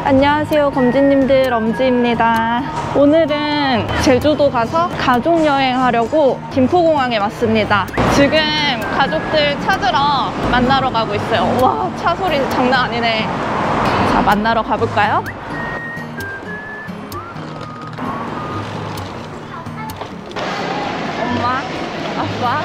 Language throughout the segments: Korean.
안녕하세요, 검지님들. 엄지입니다. 오늘은 제주도 가서 가족여행 하려고 김포공항에 왔습니다. 지금 가족들 찾으러 만나러 가고 있어요. 와, 차 소리 장난 아니네. 자, 만나러 가볼까요? 엄마, 아빠,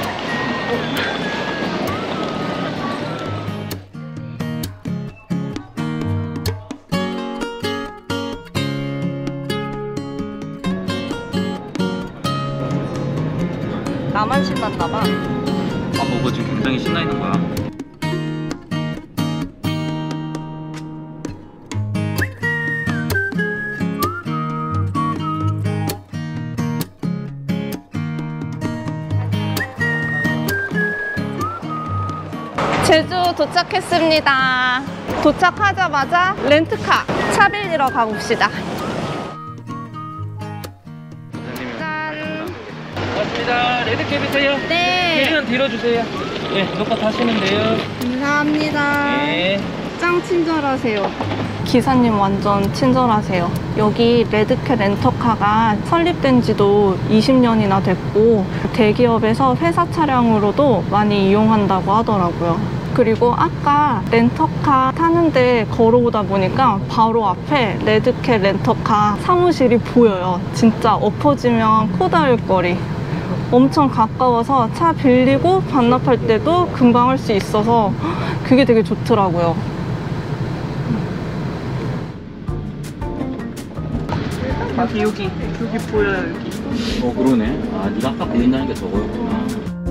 나만 신났나봐. 보고 지금 굉장히 신나 있는 거야. 제주 도착했습니다. 도착하자마자 렌트카 차 빌리러 가봅시다. 고맙습니다. 레드캡이세요? 네. 캐리어 뒤로 주세요. 네, 녹화 타시면 돼요. 감사합니다. 네. 짱 친절하세요. 기사님 완전 친절하세요. 여기 레드캡 렌터카가 설립된 지도 20년이나 됐고 대기업에서 회사 차량으로도 많이 이용한다고 하더라고요. 그리고 아까 렌터카 타는데 걸어오다 보니까 바로 앞에 레드캡 렌터카 사무실이 보여요. 진짜 엎어지면 코 닿을 거리. 엄청 가까워서 차 빌리고 반납할 때도 금방 할 수 있어서 그게 되게 좋더라고요. 여기 보여요. 여기. 그러네. 아, 네가 아까 보인다는 게 저거였구나.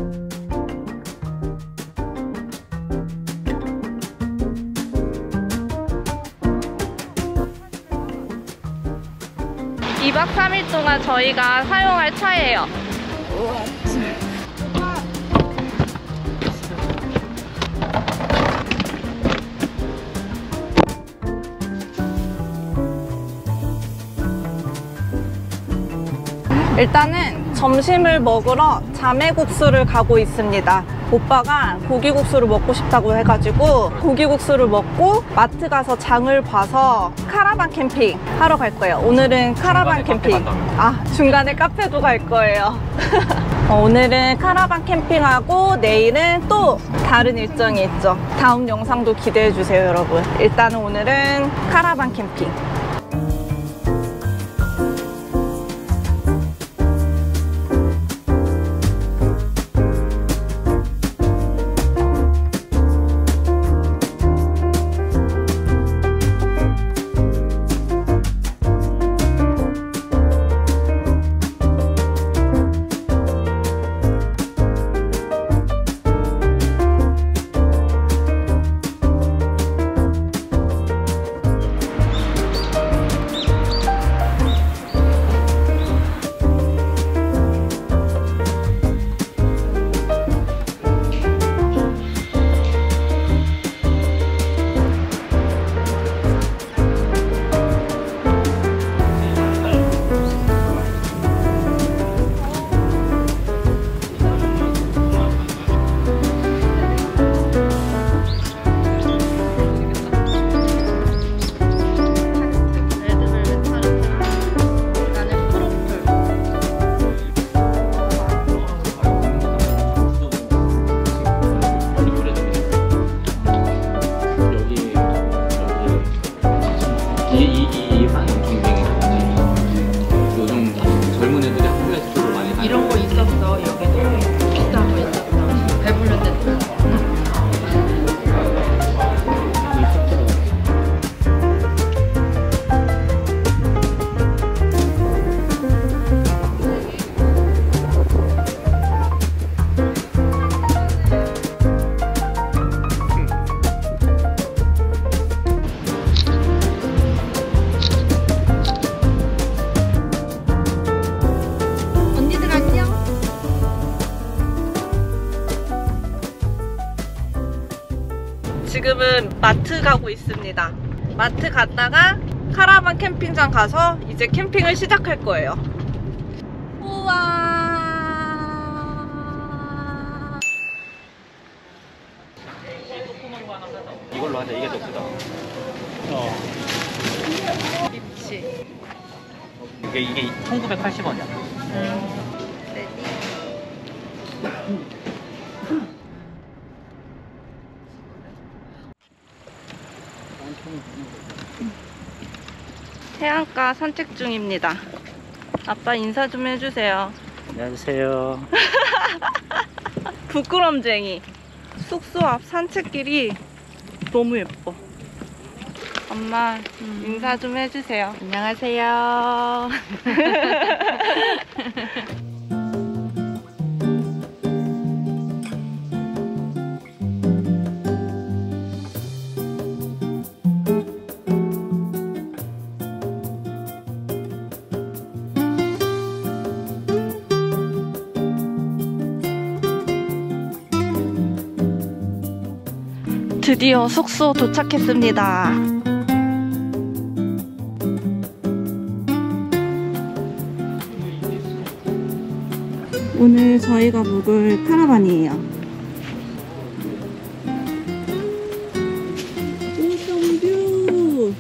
이 2박 3일 동안 저희가 사용할 차예요. 일단은 점심을 먹으러 자매국수를 가고 있습니다. 오빠가 고기국수를 먹고 싶다고 해가지고 고기국수를 먹고 마트 가서 장을 봐서 카라반 캠핑 하러 갈 거예요. 오늘은 카라반 캠핑. 중간에 카페도 갈 거예요. 오늘은 카라반 캠핑하고 내일은 또 다른 일정이 있죠. 다음 영상도 기대해 주세요, 여러분. 일단은 오늘은 카라반 캠핑. 지금은 마트 가고 있습니다. 마트 갔다가 카라반 캠핑장 가서 이제 캠핑을 시작할 거예요. 우와. 이걸로 하자. 이게 더 크다. 입시. 이게 1980원이야. 레디. 해안가 산책 중입니다. 아빠 인사 좀 해주세요. 안녕하세요. 부끄럼쟁이. 숙소 앞 산책길이 너무 예뻐. 엄마 인사 좀 해주세요. 안녕하세요. 드디어 숙소 도착했습니다. 오늘 저희가 묵을 카라반이에요. 오션뷰!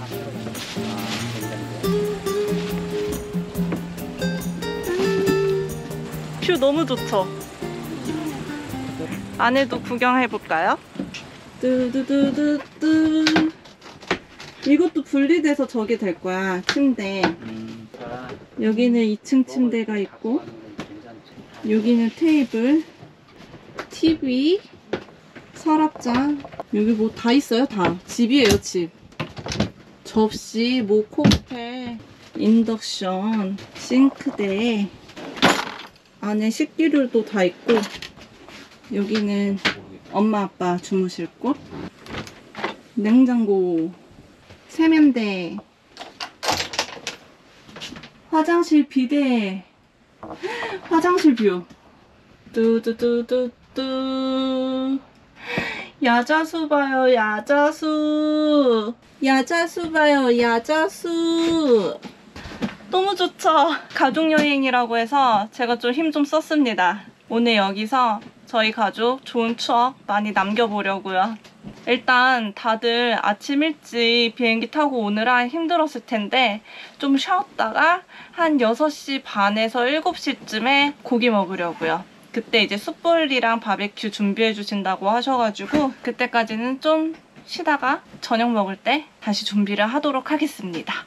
뷰 너무 좋죠? 안에도 구경해볼까요? 뚜두두두뚜. 이것도 분리돼서 저게 될 거야, 침대. 여기는 2층 침대가 있고, 여기는 테이블, TV, 서랍장. 여기 뭐 다 있어요, 다. 집이에요, 집. 접시, 뭐 콕테일, 인덕션, 싱크대. 안에 식기류도 다 있고, 여기는 엄마 아빠 주무실 곳, 냉장고, 세면대, 화장실 비데, 화장실 뷰. 뚜두두두뚜. 야자수 봐요, 야자수. 야자수 봐요, 야자수. 너무 좋죠? 가족여행이라고 해서 제가 좀 힘 좀 썼습니다. 오늘 여기서 저희 가족 좋은 추억 많이 남겨보려고요. 일단 다들 아침 일찍 비행기 타고 오느라 힘들었을 텐데 좀 쉬었다가 한 6시 반에서 7시쯤에 고기 먹으려고요. 그때 이제 숯불이랑 바베큐 준비해 주신다고 하셔가지고 그때까지는 좀 쉬다가 저녁 먹을 때 다시 준비를 하도록 하겠습니다.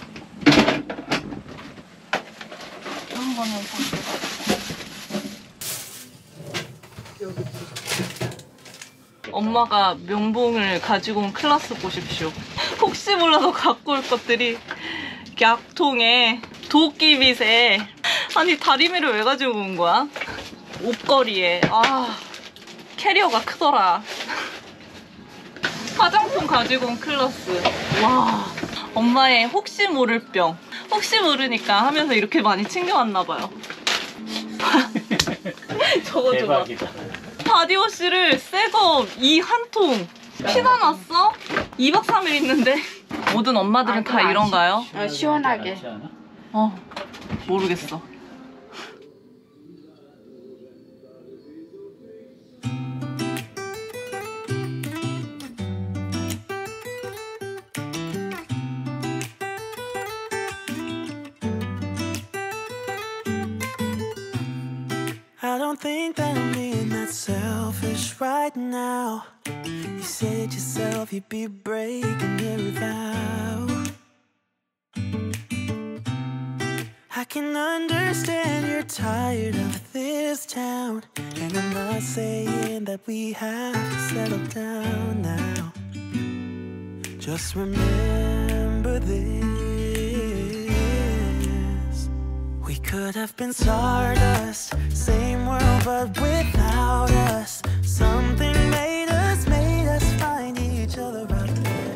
한 번은 엄마가 면봉을 가지고 온 클라스 보십시오. 혹시 몰라서 갖고 올 것들이 약통에 도끼빗에, 아니 다리미를 왜 가지고 온 거야? 옷걸이에. 아, 캐리어가 크더라. 화장품 가지고 온 클라스. 와, 엄마의 혹시 모를 병. 혹시 모르니까 하면서 이렇게 많이 챙겨왔나봐요. 저거 좀 봐. 바디워시를 새거 이 한 통. 피가 났어? 2박 3일 있는데. 모든 엄마들은 다 이런가요? 시원하게. 모르겠어. I don't think that I'm being that selfish right now. You said yourself you'd be breaking every vow. I can understand you're tired of this town, and I'm not saying that we have to settle down now. Just remember this. We could have been stardust, same world but without us. Something made us find each other out there.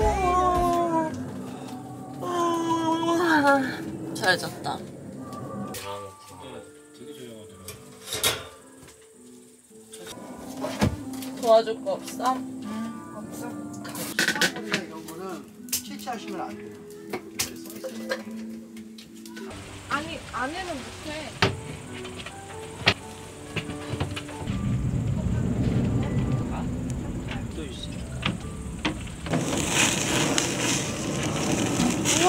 잘 잤다. 도와줄 거 없어? 없어. 이런 거는 채취하시면 안 돼요. 아니, 안에는 못해. 또 있으니까.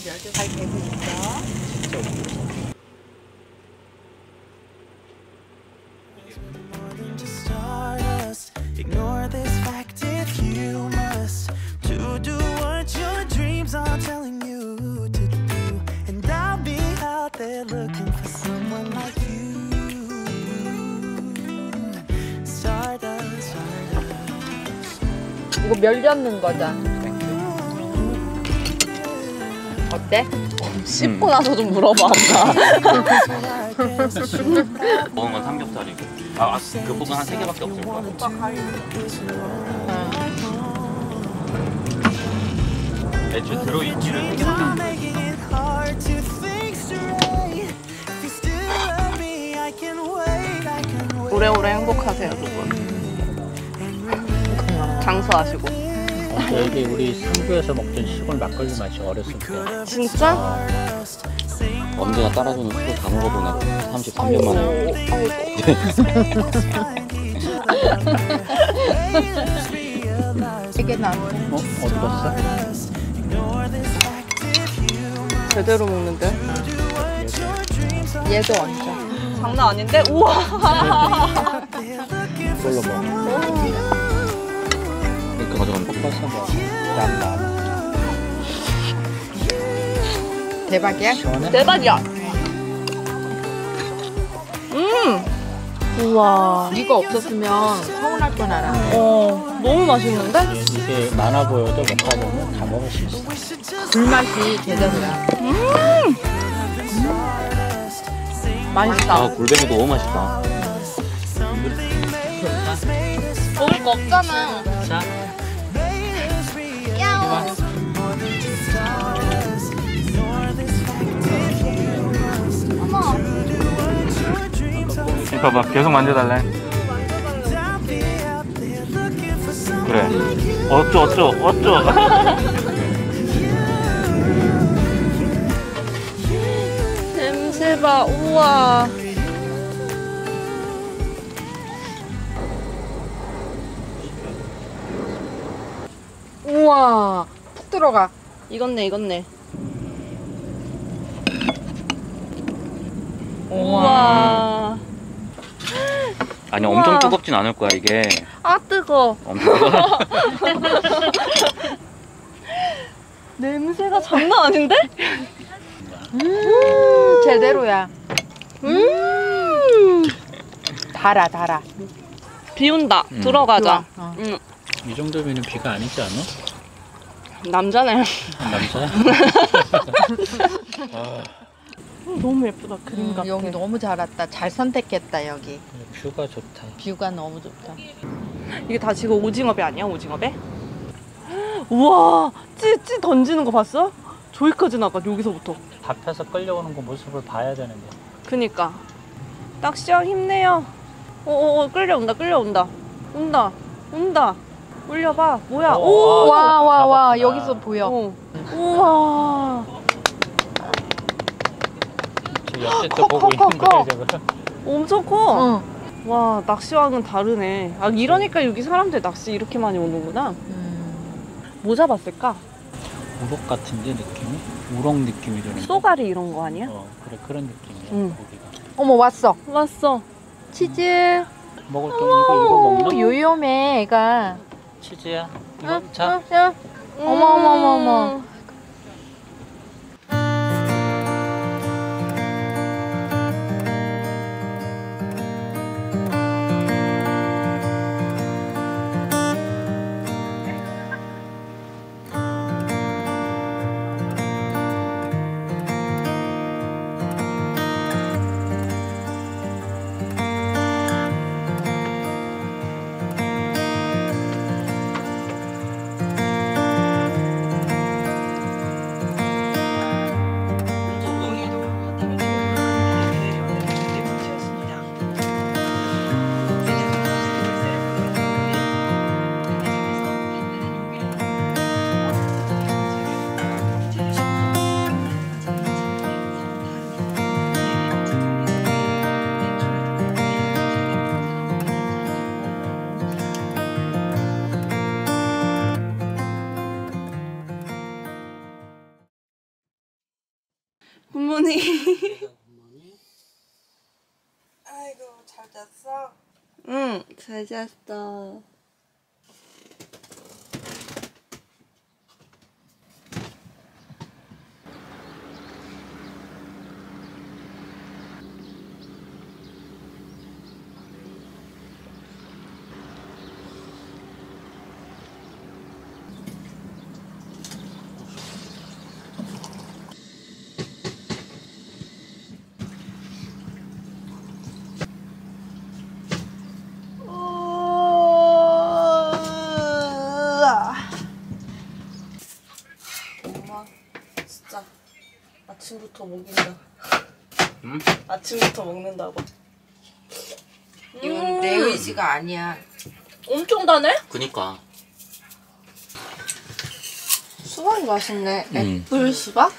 잘 되고 있어. more than just stardust. Ignore this fact if you must. To do what your dreams are telling you to do. And I'll be out there looking for someone like you. Stardust, stardust. 이거 멸 잡는 거다. 어때? 씹고 나서 좀 물어봐. 먹은 건 삼겹살이고. 그 부분 한 3개밖에 없을 거야. 애초에 들어있지를 You're making it hard to think straight. If you still love me, I can wait, I can wait. 오래오래 행복하세요, 두 분. 장수하시고. 여기 우리 상주에서 먹던 시골 막걸리 맛이 어렸을 때. 진짜? 엄지가 따라주는 술 다 먹어보네. 33년 만에. 되게 나. 어디 갔어? 제대로 먹는데? 얘도 얹어. 장난 아닌데? 우와! 이걸로 먹어. 이렇게 가져가면 볶아서 먹어. 양 대박이야? 시원해? 대박이야! 우와. 이거 없었으면 서운할 건 알아. 너무 맛있는데? 이게 많아 보여도 먹어보면 다 먹을 수 있어. 불맛이 제대로야. 맛있다. 굴뱅이도 너무 맛있다. 먹을 거 없잖아. 자, 이거 봐봐, 계속 만져달래. 그래. 어쩌. 냄새 봐, 우와. 우와. 푹 들어가. 익었네. 우와. 아니, 우와. 엄청 뜨겁진 않을 거야, 이게. 아, 뜨거. 엄청 뜨거워. 냄새가 장난 아닌데? 제대로야. 달아. 비 온다. 들어가자. 좋아. 이 정도면 비가 아니지 않아? 남자네. 남자야? 너무 예쁘다. 그림 같아. 여기 너무 잘 왔다. 잘 선택했다 여기. 뷰가 좋다. 뷰가 너무 좋다. 이게 다 지금 오징어배 아니야? 오징어배? 우와, 찌 던지는 거 봤어? 저기까지 나가, 여기서부터. 잡혀서 끌려오는 거 모습을 봐야 되는데. 그니까. 낚시형 힘내요. 끌려온다. 온다. 올려봐. 뭐야? 오! 와 잡았구나. 여기서 보여. 우와. 저 옆집도 보고 있는 커. 거야 지금. 엄청 커. 응. 와, 낚시왕은 다르네. 아, 이러니까 여기 사람들 낚시 이렇게 많이 오는구나. 뭐 잡았을까? 우럭 같은데 느낌이? 우럭 느낌이 드는데. 쏘가리 이런 거 아니야? 그래 그런 느낌이야. 응. 고기가. 어머 왔어. 왔어. 치즈. 먹을 게 이거 먹나? 요요매 애가. 치즈야. 이거 자. 어머. 굿모닝. 아이고 잘 잤어? 응, 잘 잤어. 엄마 진짜 아침부터 먹인다. 응? 아침부터 먹는다고. 이건 내 의지가 아니야. 엄청 다네? 그니까. 수박이 맛있네. 응. 애플 수박?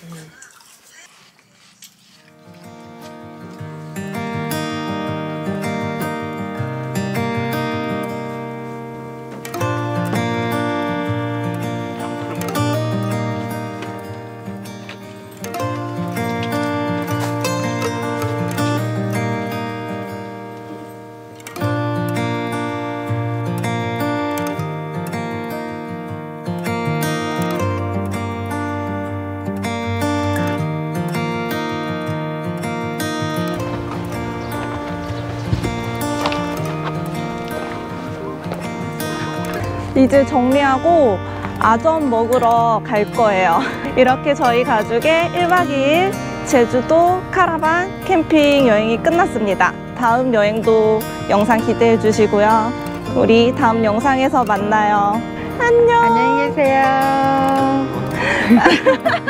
이제 정리하고 아점 먹으러 갈 거예요. 이렇게 저희 가족의 1박 2일 제주도 카라반 캠핑 여행이 끝났습니다. 다음 여행도 영상 기대해 주시고요. 우리 다음 영상에서 만나요. 안녕. 안녕히 계세요.